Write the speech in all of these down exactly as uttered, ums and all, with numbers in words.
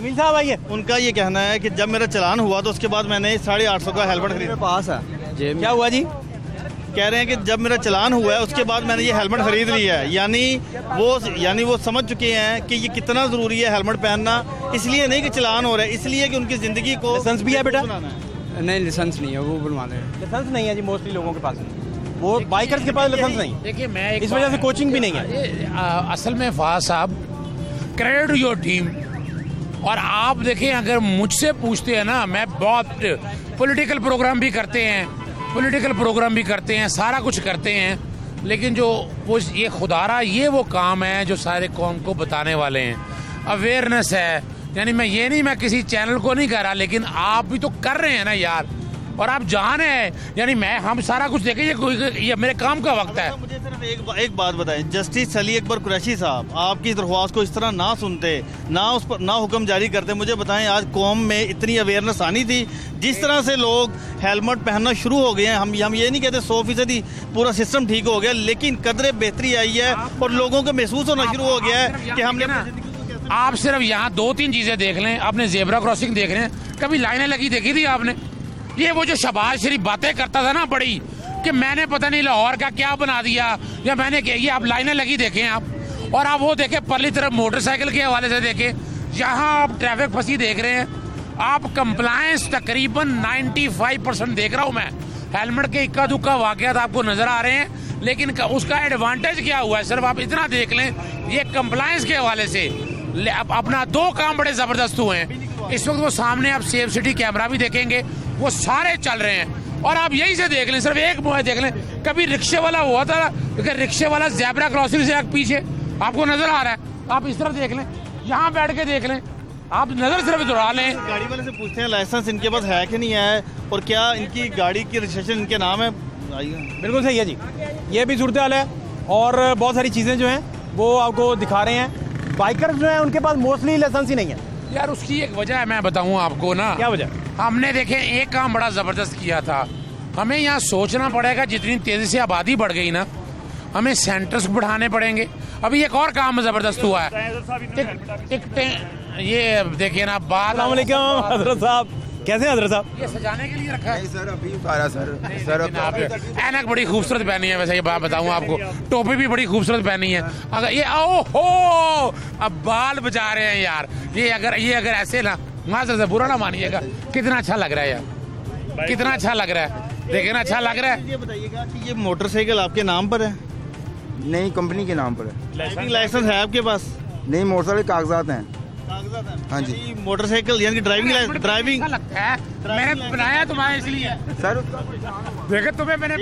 जमील साहब आइए। उनका ये कहना है कि जब मेरा चलान हुआ तो उसके बाद मैंने साढ़े आठ सौ का हेलमेट खरीदा। पास है, क्या हुआ जी? कह रहे हैं कि जब मेरा चलान हुआ है उसके बाद मैंने ये हेलमेट खरीद लिया है, यानी वो यानी वो समझ चुके हैं कि ये कितना ज़रूरी है हेलमेट पहनना। इसलिए नहीं कि चलान हो रहा है, इसलिए कि उनकी ज़िंदगी को। लाइसेंस भी है बेटा? नहीं लाइसेंस नहीं है, वो बनवाने हैं। लाइसेंस नहीं है जी, मोस्टली लोगों के पास, वो बाइकर्स के पास लाइसेंस नहीं। देखिए मैं इस वजह से कोचिंग भी नहीं है। ये, आ, असल में फहाद साहब, क्रेडिट टू योर टीम। और आप देखें, अगर मुझसे पूछते हैं ना, मैं बहुत पॉलिटिकल प्रोग्राम भी करते हैं पॉलिटिकल प्रोग्राम भी करते हैं सारा कुछ करते हैं, लेकिन जो वो ये खुदारा ये वो काम है जो सारे कौम को बताने वाले हैं। अवेयरनेस है, यानी मैं ये नहीं मैं किसी चैनल को नहीं कह रहा, लेकिन आप भी तो कर रहे हैं ना यार, और आप जान है, यानी मैं हम सारा कुछ देखें, ये, ये मेरे काम का वक्त है। मुझे सिर्फ एक, एक बात बताएं, जस्टिस अली अकबर कुरैशी साहब आपकी दरख्वास्त को इस तरह ना सुनते, ना उस पर ना हुक्म जारी करते, मुझे बताएं आज कौम में इतनी अवेयरनेस आनी थी। जिस तरह से लोग हेलमेट पहनना शुरू हो गए हैं, हम हम ये नहीं कहते सौ फीसदी पूरा सिस्टम ठीक हो गया, लेकिन कदरे बेहतरी आई है और लोगों को महसूस होना शुरू हो गया है कि हमने। आप सिर्फ यहाँ दो तीन चीजें देख लें, आपने जेब्रा क्रॉसिंग देख रहे हैं, कभी लाइनें लगी देखी थी आपने? ये वो जो शहबाज शरीफ बातें करता था ना बड़ी, कि मैंने पता नहीं लाहौर का क्या बना दिया, या मैंने ये आप लाइनें लगी देखें आप, और आप वो देखें परली तरफ मोटरसाइकिल के हवाले से देखें, यहाँ आप ट्रैफिक फंसी देख रहे हैं, आप कंप्लायंस तकरीबन पचानवे परसेंट देख रहा हूँ मैं। हेलमेट के इक्का दुक्का वाकयात आपको नजर आ रहे हैं, लेकिन उसका एडवांटेज क्या हुआ है सिर्फ आप इतना देख लें, ये कंप्लायंस के हवाले से अपना दो काम बड़े जबरदस्त हुए हैं। इस वक्त वो सामने आप सेफ सिटी कैमरा भी देखेंगे, वो सारे चल रहे हैं, और आप यही से देख लें, सिर्फ एक मुँह देख लें, कभी रिक्शे वाला हुआ था, क्योंकि रिक्शे वाला ज़ेब्रा क्रॉसिंग से पीछे आपको नजर आ रहा है, आप इस तरफ देख लें, यहाँ बैठ के देख लें, आप नजर सिर्फ दौड़ा लें। गाड़ी वाले से पूछते हैं लाइसेंस इनके पास है कि नहीं है, और क्या इनकी गाड़ी की रजिस्ट्रेशन इनके नाम है। बिल्कुल सही है जी, ये भी सूरत हाल है, और बहुत सारी चीज़ें जो हैं वो आपको दिखा रहे हैं। बाइकर्स जो हैं उनके पास मोस्टली लाइसेंस ही नहीं है यार। उसकी एक वजह है, मैं बताऊं आपको ना। क्या वजह? हमने देखे एक काम बड़ा जबरदस्त किया था, हमें यहाँ सोचना पड़ेगा, जितनी तेजी से आबादी बढ़ गई ना, हमें सेंटर्स बढ़ाने पड़ेंगे। अभी एक और काम जबरदस्त हुआ है, टिकटें, ये देखिए ना बात। अस्सलाम वालेकुम हजरत साहब, कैसे हैं हजरत साहब? ये सजाने के लिए रखा है। नहीं सर, अभी उतारा सर। सर ऐनक बड़ी खूबसूरत पहनी है, वैसे ये बात बताऊं आपको, टोपी भी बड़ी खूबसूरत पहनी है। अगर ये ओ हो अब बाल बजा रहे हैं यार, ये अगर ये अगर ऐसे ना, माजर से बुरा ना मानिएगा, कितना अच्छा लग रहा है यार, कितना अच्छा लग रहा है, देखिए ना अच्छा लग रहा है। ये बताइएगा कि ये मोटरसाइकिल आपके नाम पर है? नहीं, कंपनी के नाम पर है। ड्राइविंग लाइसेंस है आपके पास? नहीं, मोटरसाइकिल कागजात हैं। कागजात हैं? हाँ जी। मोटरसाइकिल यानी कि ड्राइविंग ड्राइविंग लगता है मैंने बनाया तुम्हारे इसलिए सर देखो तुम्हें मैंने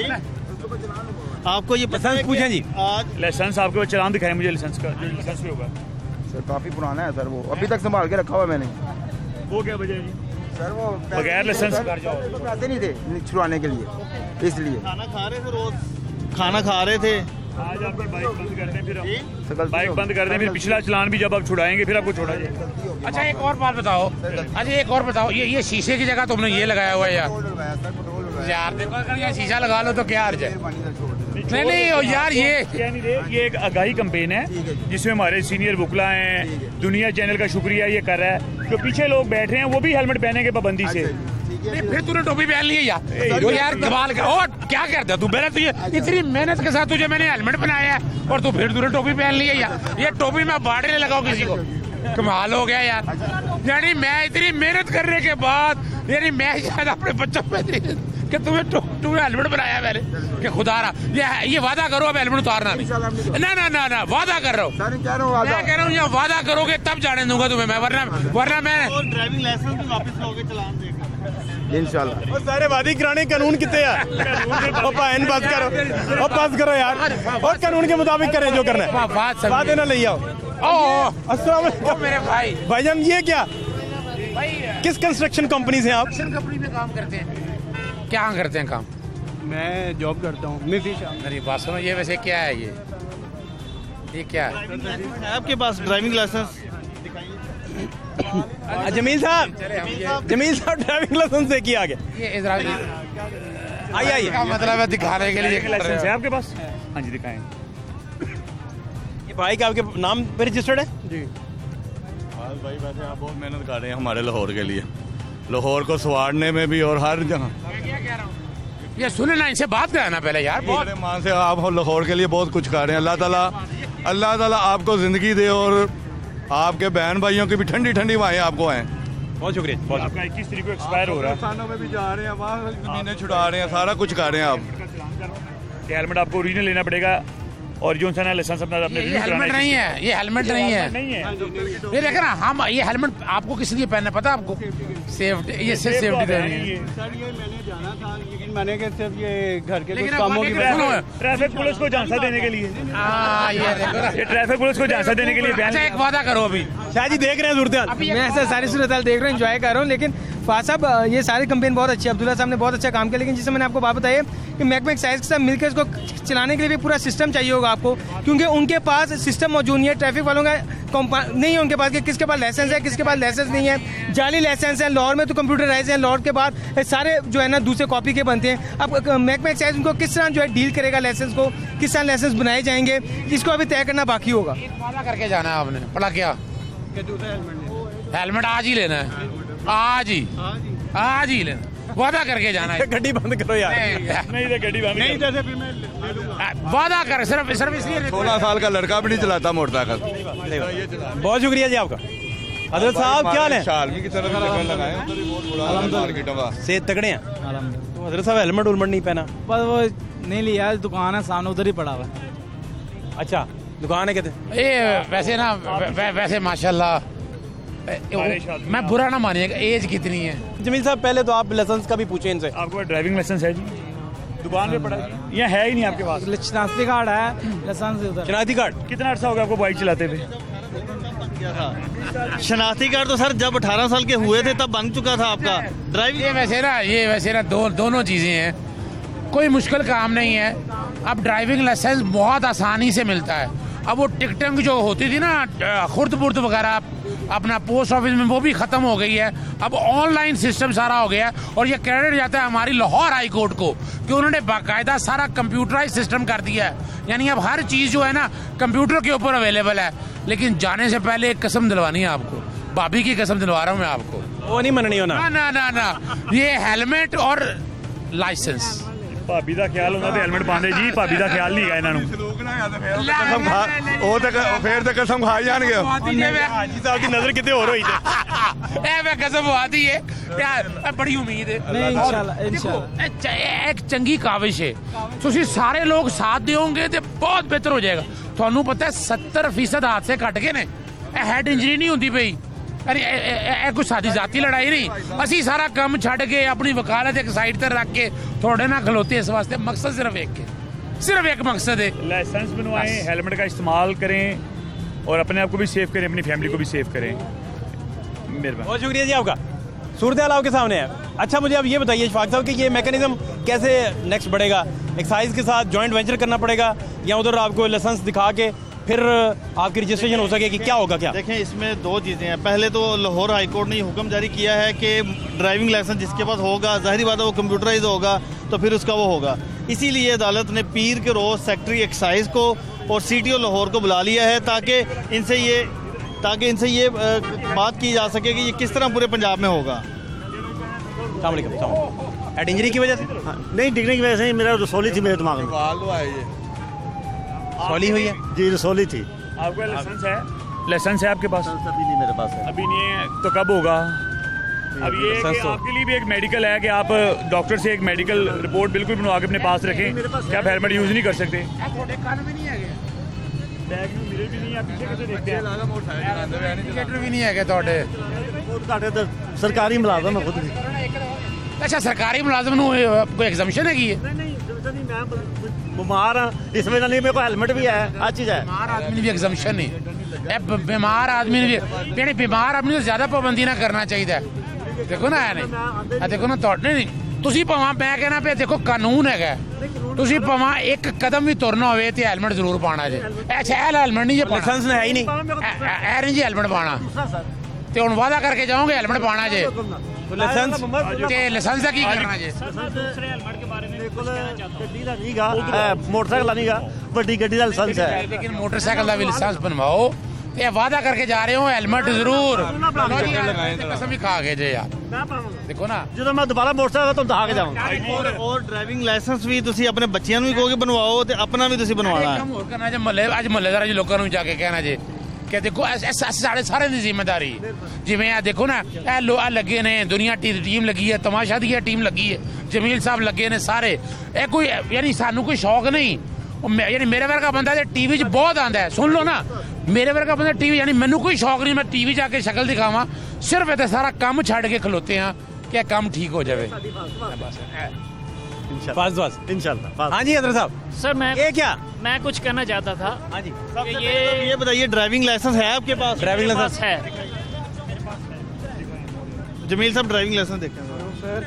बनाया। आपको ये लाइसेंस पूछें जी। आज लाइसेंस आपके पास चलान दिखाएं मुझे, लाइसेंस का लाइसेंस भी होगा सर, काफ़ी पुराना है सर, वो अभी तक संभाल के रखा हुआ है मैंने। वो क्या वजह है जी? सर वो बगैर लाइसेंस पैसे नहीं थे छुड़वाने के लिए, इसलिए। खाना खा रहे थे, रोज खाना खा रहे थे। आज आपकी बाइक बंद कर दें, फिर सकल बाइक बंद कर दें, फिर पिछला चलान भी जब आप छुड़ाएंगे फिर आपको छोड़ा जाएगा। अच्छा एक और बात बताओ, अच्छा एक और बताओ, ये ये शीशे की जगह तुमने ये लगाया हुआ है यार। यार देखो अगर ये शीशा लगा लो तो क्या अर्ज है? नहीं नहीं ओ यार, ये क्या नहीं रहे, ये एक आगाही कैंपेन है जिसमें हमारे सीनियर बुकला हैं, दुनिया चैनल का शुक्रिया ये कर रहा है, जो पीछे लोग बैठ रहे हैं वो भी हेलमेट पहनेंगे पाबंदी से। नहीं, फिर तूने टोपी पहन ली है यार, वो यार कमाल का। और क्या करता तू, मैंने तुझे इतनी मेहनत के साथ तुझे मैंने हेलमेट बनाया है और तू फिर तूने टोपी पहन ली है यार। ये टोपी मैं बांटने लगाऊं किसी को, कमाल हो गया यार। यानी मैं इतनी मेहनत करने के बाद, यानी मैं शायद अपने बच्चों पे कि तुम्हें तुम्हें हेलमेट बनाया मैंने, कि खुदा रहा ये ये वादा करो अब हेलमेट उतारना नहीं। ना ना ना ना वादा कर रहा हूँ, मैं कह रहा हूँ ये वादा करोगे तब जाने दूंगा तुम्हें मैं, वरना वरना मैं ड्राइविंग लाइसेंस भी वापस लोगे चलान देकर इंशाल्लाह। और सारे वादी कराने कानून कितने हैं? और बहन बात करो, और पास करो यार, और कानून के मुताबिक करें जो करना है। बात बात ना ले आओ। अस्सलाम वालेकुम मेरे भाई। भाईजान ये क्या, भाई किस कंस्ट्रक्शन कंपनी से आप? कंपनी में काम करते हैं। क्या करते हैं काम? मैं जॉब करता हूँ। मेरी बात सुनो, ये वैसे क्या है, ये ये क्या है आपके पास ड्राइविंग लाइसेंस? जमील साहब, जमील साहब ड्राइविंग लाइसेंस देखिए आगे। ये इजराइल आइए आइए, का मतलब है दिखाने के लिए लाइसेंस है आपके पास? हाँ जी दिखाएं। ये बाइक आपके नाम पे रजिस्टर्ड है जी? भाई वैसे आप बहुत मेहनत कर रहे हैं हमारे लाहौर के लिए, लाहौर को संवारने में भी और हर जगह। ये सुने ना, इनसे बात कराना पहले यार। बहुत मां से आप लाहौर के लिए बहुत कुछ कर रहे हैं। अल्लाह ताला अल्लाह ताला आपको ज़िंदगी दे और आपके बहन भाइयों की भी ठंडी ठंडी हवाएं आपको आएँ। बहुत शुक्रिया। बहुत आपका इक्कीस तारीख को एक्सपायर हो रहा है। स्थानों में भी जा रहे हैं, वहाँ जमीनें छुड़ा रहे हैं, सारा कुछ कर रहे हैं आप। ये हेलमेट आपको ओरिजिनल लेना पड़ेगा और जो सा ना लाइसेंस अपना अपने ये हेलमेट नहीं है, ये हेलमेट नहीं है। नहीं है ये देखे ना, हम ये हेलमेट आपको किस लिए पहनना पता आपको? सेफ्टी, ये सिर्फ सेफ्टी दे रही है। सर ये मैंने जाना था, लेकिन मैंने कहा सिर्फ ये घर के कुछ लेकिन कामों की वजह से। ट्रैफिक पुलिस को झांसा देने के लिए, हाँ, ये देखो ना। ये ट्रैफिक पुलिस को झांसा देने के लिए बयान। अच्छा, एक वादा करो अभी। शायद जी देख रहे हैं सूरत। मैं सर सारी सूरत देख रहा हूँ, एंजॉय कर रहा हूँ, लेकिन फाद साहब ये सारे कंपेन बहुत अच्छे, अब्दुल्ला साहब ने बहुत अच्छा काम किया, लेकिन जिससे मैंने आपको बात बताई है कि महकमा एक्साइज के साथ मिलकर इसको चलाने के लिए भी पूरा सिस्टम चाहिए होगा आपको, क्योंकि उनके पास सिस्टम मौजूद नहीं है। ट्रैफिक वालों का नहीं है उनके पास कि किसके पास लाइसेंस है, किसके पास लाइसेंस नहीं है, जाली लाइसेंस है। लाहौर में तो कंप्यूटराइज है, लाहौर के बाद सारे जो है ना दूसरे कॉपी के बनते हैं। अब महकमा एक्साइज उनको किस तरह जो है डील करेगा, लाइसेंस को किस तरह लाइसेंस बनाए जाएंगे, इसको अभी तय करना बाकी होगा। वादा करके जाना है आपने, पड़ा क्या? हेलमेट आज ही लेना है, आज ही आज ही लेना, वादा करके जाना है। गड्डी बंद करो यार। नहीं तो गड्डी बंद नहीं जैसे फिर मैं ले लूंगा। वादा कर, सिर्फ सिर्फ इसलिए। सोलह साल का लड़का भी नहीं चलाता मोटरसाइकिल। बहुत शुक्रिया जी आपका। हजरत साहब क्या हाल है? शालमी की तरफ लगाए उधर ही बहुत बुरा मार्केट हुआ। सेहत तगड़े हैं? तो हजरत साहब हेलमेट उलमेट नहीं पहना? बस वो नहीं लिया, दुकान है सामने उधर ही पड़ा हुआ है। अच्छा, दुकान है कहते? ये वैसे ना वै, वैसे माशाल्लाह मैं बुरा ना मानिएगा, एज कितनी है? जमील साहब पहले तो आप लाइसेंस का भी पूछे इनसे। आपको ड्राइविंग लाइसेंस है जी? दुकान पे पड़ा है, यहाँ है ही नहीं आपके पास। शनाख्ती कार्ड है, लाइसेंस उधर। शनाख्ती कार्ड कितना अर्सा हो गया आपको बाइक चलाते हुए? शनाख्ती कार्ड तो सर जब अठारह साल के हुए थे तब बन चुका था आपका। ड्राइविंग ये वैसे ना ये वैसे ना दो दोनों चीज़ें हैं, कोई मुश्किल काम नहीं है। अब ड्राइविंग लाइसेंस बहुत आसानी से मिलता है। अब वो टिकटिंग जो होती थी ना खुर्द बुर्द वगैरह अपना पोस्ट ऑफिस में, वो भी ख़त्म हो गई है। अब ऑनलाइन सिस्टम सारा हो गया है और ये क्रेडिट जाता है हमारी लाहौर हाई कोर्ट को कि उन्होंने बाकायदा सारा कंप्यूटराइज सिस्टम कर दिया है। यानी अब हर चीज़ जो है ना कंप्यूटर के ऊपर अवेलेबल है। लेकिन जाने से पहले एक कसम दिलवानी है आपको, भाभी की कसम दिलवा रहा हूँ मैं आपको। वो नहीं मननी होना। ना ना ना ना, ये हेलमेट और लाइसेंस। भाभी का ख्याल होना तो हेलमेट पाते जी, भाभी का ख्याल नहीं है इन्होंने। कसम खा ਉਹ ਤੇ ਫੇਰ ਤੇ ਕਸਮ ਖਾਈ ਜਾਣਗੇ। हाजी साहब की नजर कितने और हुई थे। ए मैं कसम वादी है यार, बड़ी उम्मीद है। नहीं, इंशाल्लाह इंशाल्लाह देखो एक चंगी काविश है, ਤੁਸੀਂ ਸਾਰੇ ਲੋਕ ਸਾਥ ਦਿਓਗੇ ਤੇ ਬਹੁਤ ਬਿਹਤਰ ਹੋ ਜਾਏਗਾ। ਤੁਹਾਨੂੰ ਪਤਾ ਹੈ सत्तर फीसद ਹਾਦਸੇ ਘਟ ਗਏ ਨੇ। ਇਹ ਹੈਡ ਇੰਜਰੀ ਨਹੀਂ ਹੁੰਦੀ ਪਈ। अरे ਇਹ ਕੋਈ ਸਾਡੀ ਜ਼ਾਤੀ ਲੜਾਈ ਨਹੀਂ। ਅਸੀਂ ਸਾਰਾ ਕੰਮ ਛੱਡ ਕੇ ਆਪਣੀ ਵਕਾਲਤ ਇੱਕ ਸਾਈਡ ਤੇ ਰੱਖ ਕੇ ਤੁਹਾਡੇ ਨਾਲ ਖਲੋਤੇ ਇਸ ਵਾਸਤੇ, मकसद सिर्फ एक है, सिर्फ एक मकसद है। लाइसेंस बनवाएं, हेलमेट का इस्तेमाल करें और अपने आप को भी सेव करें, अपनी फैमिली को भी सेव करें। मेहरबानी। बहुत शुक्रिया जी आपका। सूरत हाल आपके सामने है। अच्छा मुझे अब ये बताइए शफाक साहब कि ये मैकेनिज्म कैसे नेक्स्ट बढ़ेगा? एक्साइज के साथ जॉइंट वेंचर करना पड़ेगा या उधर आपको लाइसेंस दिखा के फिर आपकी रजिस्ट्रेशन हो सके कि क्या होगा? क्या देखें, इसमें दो चीज़ें हैं। पहले तो लाहौर हाई कोर्ट ने हुक्म जारी किया है कि ड्राइविंग लाइसेंस जिसके पास होगा, जाहिर बात है वो कंप्यूटराइज होगा तो फिर उसका वो होगा। इसीलिए अदालत ने पीर के रोज़ सेक्रेटरी एक्साइज को और सी टी ओ लाहौर को बुला लिया है ताकि इनसे ये ताकि इनसे ये बात की जा सके कि ये किस तरह पूरे पंजाब में होगा। हेड इंजरी की वजह से? हाँ, नहीं डिग्री की वजह से मेरा रसोली थी मेरे दिमाग में। सॉली हुई है जी, रसोली थी। आपका लाइसेंस है? लाइसेंस है आपके पास? अभी नहीं मेरे पास है। अभी नहीं है तो कब होगा? अब ये कि तो- आपके लिए भी एक मेडिकल है कि आप डॉक्टर से एक मेडिकल रिपोर्ट बिल्कुल बनवा के अपने पास रखें कि आप हेलमेट यूज नहीं कर सकते। बैग में मिरर भी नहीं है, पीछे कैसे देखते हैं? भी नहीं है ਤੁਹਾਡੇ? ਤੁਹਾਡੇ ਤਾਂ ਸਰਕਾਰੀ ਮੁਲਾਜ਼ਮ ਹੈ ਖੁਦ ਵੀ। ਅੱਛਾ ਸਰਕਾਰੀ ਮੁਲਾਜ਼ਮ ਨੂੰ ਕੋਈ ਐਗਜ਼ੈਂਪਸ਼ਨ ਹੈਗੀ ਹੈ? नहीं नहीं मैं बीमार हाँ, इस वजह नहीं मेरे को हेलमेट भी है, हर चीज़ है। बीमार आदमी ने भी एग्जामिशन नहीं है। बीमार आदमी ने भी यानी बीमार आदमी ਨੂੰ ਜ਼ਿਆਦਾ ਪਾਬੰਦੀ ਨਾ ਕਰਨਾ ਚਾਹੀਦਾ ਹੈ। ਦੇਖੋ ਨਾ ਐ ਨਹੀਂ ਆ ਦੇਖੋ ਨਾ ਤੁਹਾਡੇ ਨਹੀਂ ਤੁਸੀਂ ਭਾਵੇਂ ਮੈਂ ਕਹਿਣਾ ਪਿਆ ਦੇਖੋ ਕਾਨੂੰਨ ਹੈਗਾ, ਤੁਸੀਂ ਭਾਵੇਂ ਇੱਕ ਕਦਮ ਵੀ ਤੁਰਨਾ ਹੋਵੇ ਤੇ ਹੈਲਮਟ ਜ਼ਰੂਰ ਪਾਣਾ ਜੇ। ਅੱਛਾ ਇਹ ਹੈਲਮਟ ਨਹੀਂ ਜੇ लाइसेंस है ही नहीं। ਐ ਨਹੀਂ ਜੀ ਹੈਲਮਟ ਪਾਣਾ ਤੇ ਹੁਣ ਵਾਅਦਾ ਕਰਕੇ ਜਾਓਗੇ ਹੈਲਮਟ ਪਾਣਾ ਜੇ लाइसेंस ਤੇ ਲਾਇਸੈਂਸ ਦਾ ਕੀ ਕਰਨਾ ਜੇ? ਗੱਡੀ ਦਾ ਨਹੀਂਗਾ, ਮੋਟਰਸਾਈਕਲ ਦਾ ਨਹੀਂਗਾ, ਵੱਡੀ ਗੱਡੀ ਦਾ ਲਾਇਸੈਂਸ ਹੈ। लेकिन मोटरसाइकिल का भी लाइसेंस बनवाओ ਤੇ ਇਹ ਵਾਅਦਾ ਕਰਕੇ ਜਾ ਰਹੇ ਹੋ ਹੈਲਮਟ ਜ਼ਰੂਰ कसम ही खा के जे यार देखो ना ਜਦੋਂ ਮੈਂ ਦੁਬਾਰਾ ਮੋਟਰਸਾਈਕਲ ਤੋਂ ਦਹਾ ਕੇ ਜਾਵਾਂਗਾ ਔਰ ਔਰ ਡਰਾਈਵਿੰਗ ਲਾਇਸੈਂਸ ਵੀ ਤੁਸੀਂ ਆਪਣੇ ਬੱਚਿਆਂ ਨੂੰ ਵੀ ਕਹੋਗੇ ਬਣਵਾਓ ਤੇ ਆਪਣਾ ਵੀ ਤੁਸੀਂ ਬਣਵਾਉਣਾ ਹੈ ਕੰਮ ਹੋਰ ਕਰਨਾ ਜੇ ਮਹੱਲੇ ਅੱਜ ਮਹੱਲੇਦਾਰਾਂ ਜੀ ਲੋਕਾਂ ਨੂੰ ਜਾ ਕੇ ਕਹਿਣਾ ਜੇ ਕਿ ਦੇਖੋ ਸਾਡੇ ਸਾਰੇ ਦੀ ਜ਼ਿੰਮੇਵਾਰੀ ਜਿਵੇਂ ਆ ਦੇਖੋ ਨਾ ਇਹ ਲੋ ਆ ਲੱਗੇ ਨੇ ਦੁਨੀਆ ਟੀਮ ਲੱਗੀ ਹੈ ਤਮਾਸ਼ਾ ਦੀ ਟੀਮ ਲੱਗੀ ਹੈ ਜਮੀਲ ਸਾਹਿਬ ਲੱਗੇ ਨੇ ਸਾਰੇ ਇਹ ਕੋਈ ਯਾਨੀ ਸਾਨੂੰ ਕੋਈ ਸ਼ੌਕ ਨਹੀਂ ਯਾਨੀ ਮੇਰੇ ਵਰਗਾ ਬੰਦਾ ਤੇ ਟੀਵੀ 'ਚ ਬਹੁਤ ਆਉਂਦਾ ਹੈ ਸੁਣ ਲਓ ਨਾ ਮੇਰੇ ਵਰਗਾ ਬੰਦਾ ਟੀਵੀ ਯਾਨੀ ਮੈਨੂੰ ਕੋਈ ਸ਼ੌਕ ਨਹੀਂ ਮੈਂ ਟੀਵੀ ਜਾ ਕੇ ਸ਼ਕਲ ਦਿਖਾਵਾਂ ਸਿਰਫ ਇਹ ਸਾਰਾ ਕੰਮ ਛੱਡ ਕੇ ਖਲੋਤੇ ਹਾਂ ਕਿ ਇਹ ਕੰਮ ਠੀਕ ਹੋ ਜਾਵੇ इंशाल्लाह। हाँ जी हजरत साहब, सर मैं ये क्या मैं कुछ कहना चाहता था। हाँ जी सबसे ये ये बताइए ड्राइविंग लाइसेंस है आपके पास? ड्राइविंग मेरे पास लाइसेंस है। जमील साहब ड्राइविंग लाइसेंस देखें सर।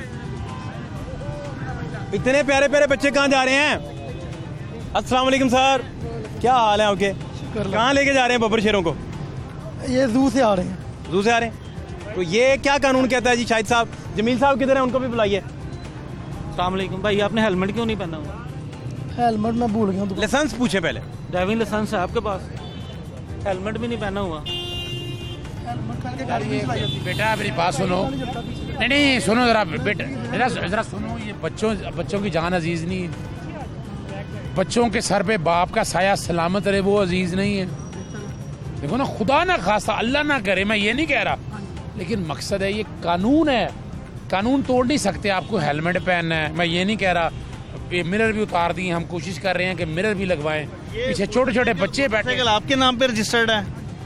इतने प्यारे प्यारे बच्चे कहाँ जा रहे हैं? अस्सलाम वालेकुम सर, क्या हाल है आपके? कहाँ लेके जा रहे हैं बब्बर शेरों को? ये जू से आ रहे हैं। जू से आ रहे हैं? तो ये क्या कानून कहता है जी? शाहिद साहब, जमील साहब किधर हैं? उनको भी बुलाइए। अस्सलाम वालेकुम भाई, आपने हेलमेट क्यों नहीं पहना हुआ? हेलमेट मैं भूल गया हूँ। लाइसेंस पूछे पहले। ड्राइविंग लाइसेंस है आपके पास? हेलमेट भी नहीं पहना हुआ। बेटा मेरी बात सुनो, नहीं नहीं सुनो जरा बेटा, जरा जरा सुनो, ये बच्चों बच्चों की जान अजीज नहीं है, बच्चों के सर पे बाप का साया सलामत रहे वो अजीज नहीं है। देखो ना, खुदा ना खासा अल्लाह ना करे, मैं ये नहीं कह रहा, लेकिन मकसद है ये कानून है, कानून तोड़ नहीं सकते। आपको हेलमेट पहनना है, मैं ये नहीं कह रहा, ये मिरर भी उतार दिए, हम कोशिश कर रहे हैं कि मिरर भी लगवाएं। पीछे छोटे छोटे बच्चे बैठे, आपके नाम पे रजिस्टर्ड है,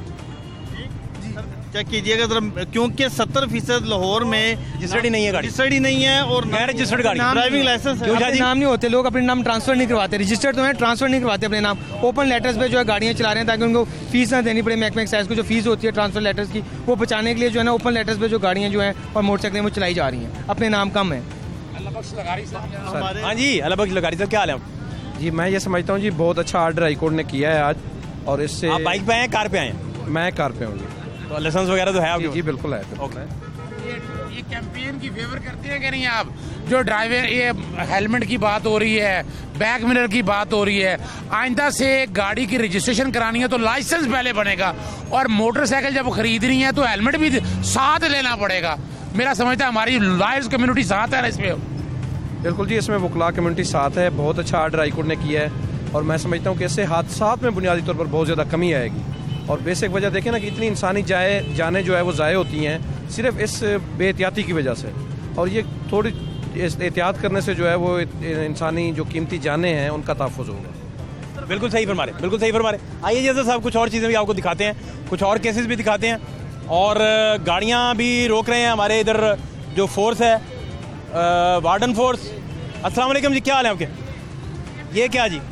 चेक कीजिएगा जरा, क्योंकि सत्तर फीसद लाहौर में रजिस्टर्ड ही नहीं है गाड़ी, रजिस्टर्ड ही नहीं है और गैर रजिस्टर्ड गाड़ी। ड्राइविंग लाइसेंस क्यों नाम नहीं होते, लोग अपने नाम ट्रांसफर नहीं करवाते, रजिस्टर्ड तो है, ट्रांसफर नहीं करवाते अपने नाम। ओपन लेटर्स पे जो है गाड़ियाँ चला रहे हैं ताकि उनको फीस ना देनी पड़े। महकमे एक्साइज को जो फीस होती है ट्रांसफर लेटर्स की, वो बचाने के लिए जो है ना ओपन लेटर्स पे जो गाड़ियाँ जो है और मोटरसाइकिलें वो चलाई जा रही हैं, अपने नाम कम है। हाँ जी अल्लाह बख्श लगारी सर, क्या हाल है? जी मैं ये समझता हूँ जी बहुत अच्छा आर्डर हाईकोर्ट ने किया है आज, और इससे आप बाइक पे आए कार पे आए? मैं कार पे हूँ। तो लाइसेंस वगैरह तो है आपके? जी बिल्कुल है। ओके, ये ये कैंपेन की फेवर करते हैं कि नहीं आप? जो ड्राइवर ये हेलमेट की बात हो रही है, बैक मिरर की बात हो रही है, आइंदा से गाड़ी की रजिस्ट्रेशन करानी है तो लाइसेंस पहले बनेगा, और मोटरसाइकिल जब खरीदनी है तो हेलमेट भी साथ लेना पड़ेगा। मेरा समझता है हमारी लॉयर्स कम्युनिटी साथ है इसमें। बिल्कुल जी, इसमें वकला कम्युनिटी साथ है, बहुत अच्छा आर्डर हाईकोर्ट ने किया है, और मैं समझता हूँ कि इससे हादसात में बुनियादी तौर पर बहुत ज़्यादा कमी आएगी। और बेसिक वजह देखें ना कि इतनी इंसानी जाए जाने जो है वो ज़ाय होती हैं सिर्फ इस बेहतियाती की वजह से, और ये थोड़ी एहतियात करने से जो है वो इंसानी जो कीमती जाने हैं उनका तहफ़्फ़ुज़ होगा। बिल्कुल सही फरमा रहे, बिल्कुल सही फरमा रहे। आइए जैसे साहब कुछ और चीज़ें भी आपको दिखाते हैं, कुछ और केसेस भी दिखाते हैं, और गाड़ियाँ भी रोक रहे हैं हमारे इधर जो फोर्स है, वार्डन फोर्स। अस्सलाम वालेकुम जी, क्या हाल है आपके? ये क्या जी,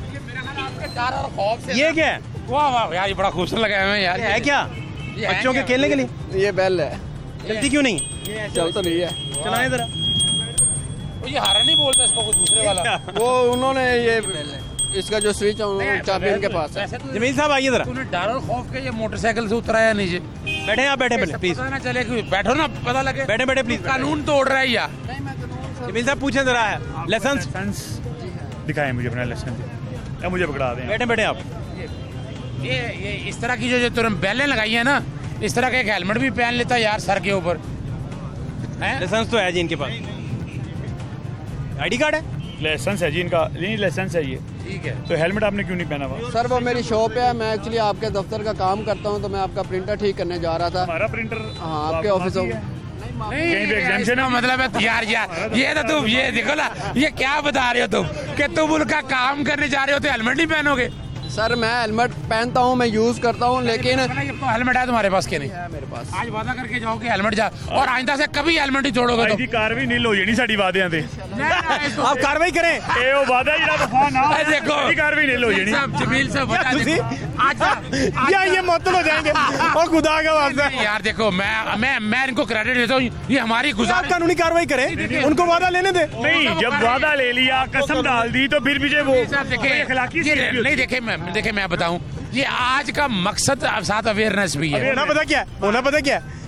ये क्या है? वाह वाह यार, ये बड़ा खूबसूरत लगा है यार। ये है क्या? ये बच्चों के खेलने के लिए? ये बेल है। चलती क्यों नहीं? चल तो नहीं है। चलाएं जरा। ये हारा नहीं बोलता इसको, कोई दूसरे वाला। वो उन्होंने ये इसका जो स्विच है उन्होंने चाबी उनके पास है। जमील साहब आइए जरा। तूने डर और खौफ के ये मोटरसाइकिल से उतरा या नीचे? बैठे आप, बैठे पहले प्लीज। पता ना चले कि बैठो ना, पता लगे। बैठे बैठे प्लीज। कानून तोड़ रहा है या? जमील साहब पूछें जरा, है लाइसेंस दिखाएं मुझे अपना लाइसेंस, या मुझे पकड़ा दें। बैठे बैठे आप। ये ये इस तरह की जो जो तुरंत बैलें लगाई है ना, इस तरह का एक हेलमेट भी पहन लेता यार सर के ऊपर। लाइसेंस तो है जी इनके पास, आईडी कार्ड है, लाइसेंस है जी इनका, नहीं लाइसेंस है ये, ठीक है। तो हेलमेट आपने क्यों नहीं पहना हुआ? सर वो मेरी शॉप है, मैं एक्चुअली आपके दफ्तर का काम करता हूँ, तो मैं आपका प्रिंटर ठीक करने जा रहा था। हमारा प्रिंटर? हाँ, आपके ऑफिस में। नहीं, इसका मतलब है यार यार ये तो तुम ये देखो ना, ये क्या बता रहे हो तुम कि तुम उनका काम करने जा रहे हो तो हेलमेट नहीं पहनोगे? सर मैं हेलमेट पहनता हूँ, मैं यूज करता हूँ, लेकिन तो हेलमेट है तुम्हारे पास के नहीं? है मेरे पास। आज वादा करके जाओ कि हेलमेट जा, और आइंदा से कभी हेलमेट ही छोड़ोगे तो कार्रवाई नहीं लो ये नहीं साड़ी वादे आते। आप कार्रवाई करें। ए वो वादा जरा दफा ना देखो कार्रवाई नहीं लो ये नहीं। जमील से बता देखो या ये मुअत्तल हो जाएंगे और खुदा का वास्ता। यार देखो, मैं मैं मैं इनको क्रेडिट देता हूँ, ये हमारी गुजारिश, कानूनी कार्रवाई करें, उनको वादा लेने दे। नहीं, जब वादा ले लिया, कसम डाल दी, तो फिर मुझे वो नहीं देखे मैं देखे मैं बताऊं, ये आज का मकसद साथ अवेयरनेस भी है। होना पता क्या, होना पता क्या,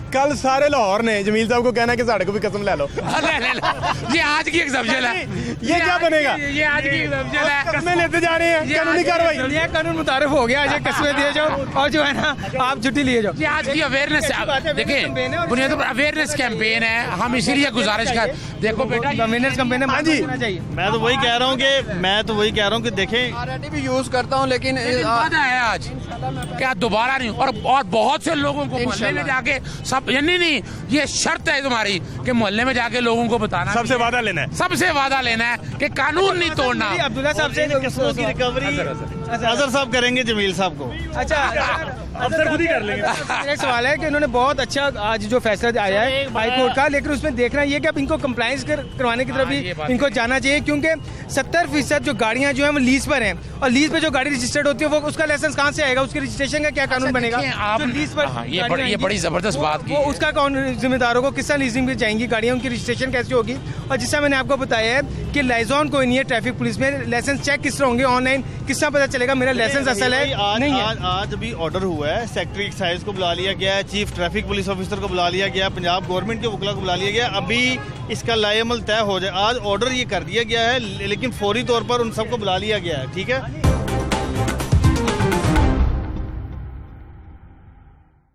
कल सारे लाहौर ने जमील साहब को कहना कि साढ़े को भी कसम ले लो। ये आज की एग्जाम्पल है, ये क्या बनेगा? ये आज की एग्जाम्पल है, कसमें लेते जा रहे हैं, कानूनी कार्रवाई। ये कानून मुतारिफ हो गया, ये कस्में दिए जाओ और जो है ना आप छुट्टी लिए जाओ। ये आज की अवेयरनेस, देखिए बुनियादी पर अवेयरनेस कैंपेन है, हम इसीलिए गुजारिश कर, देखो बेटा अवेयरनेस कैंपेन है। हाँ जी, मैं तो वही कह रहा हूँ कि मैं तो वही कह रहा हूँ कि देखें ऑलरेडी भी यूज करता हूँ, लेकिन वादा है आज क्या दोबारा नहीं। और और बहुत से लोगों को मोहल्ले में जाके सब, नहीं नहीं ये शर्त है तुम्हारी कि मोहल्ले में जाके लोगों को बताना, सबसे वादा लेना है, सबसे वादा लेना है कि कानून नहीं तोड़ना। अब्दुल्ला साहब से किस्मों की रिकवरी अजहर साहब करेंगे जमील साहब को। अच्छा अफसर खुद ही कर लेंगे। एक सवाल है कि उन्होंने बहुत अच्छा आज जो फैसला आया है हाई कोर्ट का, लेकिन उसमें देखना ये कि अब इनको कंप्लाइंस कर, करवाने की तरफ भी इनको जाना चाहिए, क्योंकि सत्तर फीसद जो गाड़ियां जो है वो लीज पर हैं, और लीज पे जो गाड़ी रजिस्टर्ड होती है वो उसका लाइसेंस कहाँ से आएगा, उसके रजिस्ट्रेशन का क्या कानून बनेगा? आप लीज पर ये बड़ी ये बड़ी जबरदस्त बात की, वो उसका कौन जिम्मेदार होगा, किस तरह लीजिंग पे जाएंगी गाड़ियां, उनकी रजिस्ट्रेशन कैसे होगी? और जिससे मैंने आपको बताया है कि लाइजॉन कोई नहीं है ट्रैफिक पुलिस में, लाइसेंस चेक किस तरह होंगे ऑनलाइन, किस तरह पता चलेगा मेरा लाइसेंस असल है आज, नहीं है? आज, आज अभी ऑर्डर हुआ है, सेक्रेटरी एक्साइज को बुला लिया गया है, चीफ ट्रैफिक पुलिस ऑफिसर को बुला लिया गया, पंजाब गवर्नमेंट के वकला को बुला लिया गया, अभी इसका लाएअमल तय हो जाए। आज ऑर्डर ये कर दिया गया है, लेकिन फौरी तौर पर उन सबको बुला लिया गया है। ठीक है।